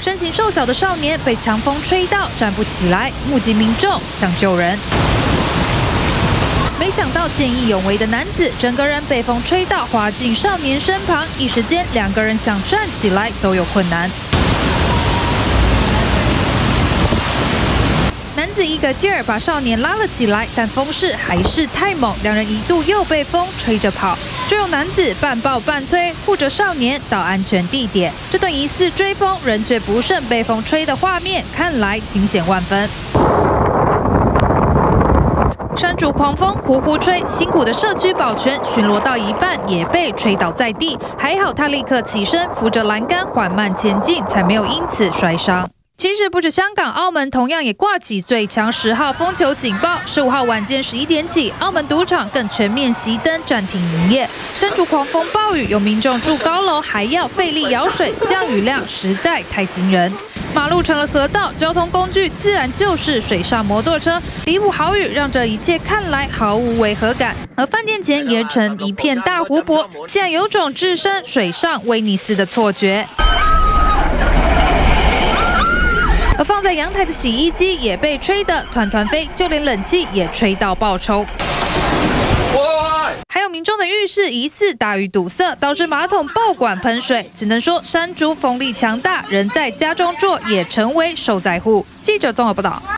身形瘦小的少年被强风吹到站不起来，目击民众想救人。 没想到见义勇为的男子，整个人被风吹到滑进少年身旁，一时间两个人想站起来都有困难。男子一个劲儿把少年拉了起来，但风势还是太猛，两人一度又被风吹着跑。追勇男子半抱半推，护着少年到安全地点。这段疑似追风人却不慎被风吹的画面，看来惊险万分。 山竹狂风呼呼吹，辛苦的社区保全巡逻到一半也被吹倒在地，还好他立刻起身扶着栏杆缓慢前进，才没有因此摔伤。其实不止香港、澳门同样也挂起最强10号风球警报。15号晚间11点起，澳门赌场更全面熄灯暂停营业。山竹狂风暴雨，有民众住高楼还要费力舀水，降雨量实在太惊人。 马路成了河道，交通工具自然就是水上摩托车。离谱豪雨让这一切看来毫无违和感，而饭店前也成一片大湖泊，竟然有种置身水上威尼斯的错觉。而放在阳台的洗衣机也被吹得团团飞，就连冷气也吹到爆冲。 还有民众的浴室疑似大雨堵塞，导致马桶爆管喷水。只能说山竹风力强大，人在家中坐也成为受灾户。记者综合报道。